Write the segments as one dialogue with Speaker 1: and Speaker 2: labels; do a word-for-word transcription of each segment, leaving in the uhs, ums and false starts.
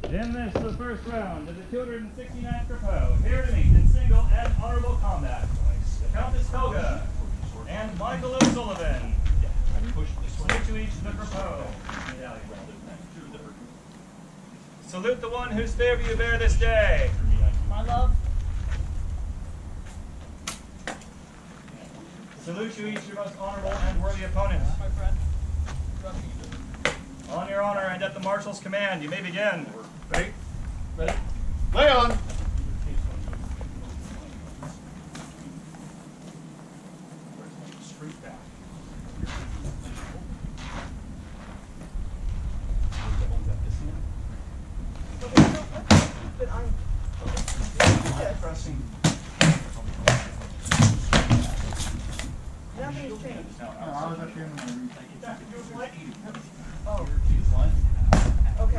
Speaker 1: In this, the first round of the two hundred sixty-ninth Crapaud, here to meet in single and honorable combat, the Countess Helga and Michael O'Sullivan. Salute to each the Crapaud. Salute the one whose favor you bear this day.
Speaker 2: My love.
Speaker 1: Salute you each your most honorable and worthy opponents.
Speaker 2: My friend.
Speaker 1: On your honor and at the Marshal's command, you may begin.
Speaker 3: Ready? Ready? Lay on! Straight back.
Speaker 2: But I'm
Speaker 3: Pressing.
Speaker 2: nothing's changed.
Speaker 3: No, I was actually in my room.
Speaker 2: Oh. Okay.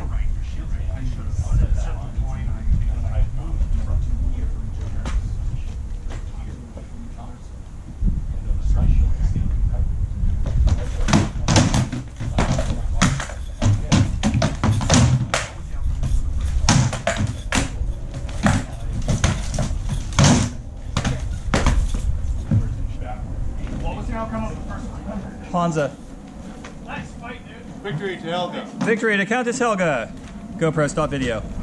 Speaker 1: What was the outcome of the first one? Hansa.
Speaker 3: Victory to Helga.
Speaker 1: Victory to Countess Helga. GoPro, stop video.